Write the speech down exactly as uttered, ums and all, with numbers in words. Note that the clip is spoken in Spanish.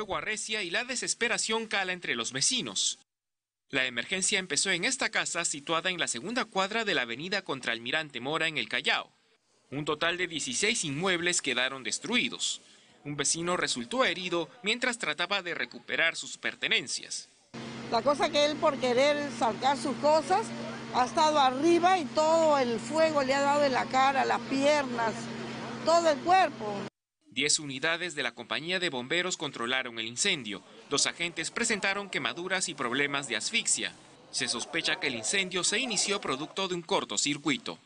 fuego arrecia y la desesperación cala entre los vecinos. La emergencia empezó en esta casa situada en la segunda cuadra de la avenida Contra Almirante Mora en el Callao. Un total de dieciséis inmuebles quedaron destruidos. Un vecino resultó herido mientras trataba de recuperar sus pertenencias. La cosa que él, por querer sacar sus cosas, ha estado arriba y todo el fuego le ha dado en la cara, las piernas, todo el cuerpo. Diez unidades de la compañía de bomberos controlaron el incendio. Los agentes presentaron quemaduras y problemas de asfixia. Se sospecha que el incendio se inició producto de un cortocircuito.